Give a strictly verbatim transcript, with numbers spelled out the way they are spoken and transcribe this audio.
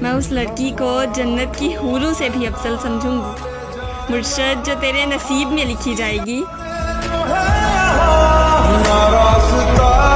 मैं उस लड़की को जन्नत की हूरों से भी अफजल समझूंगी। मुर्शद, जो तेरे नसीब में लिखी जाएगी।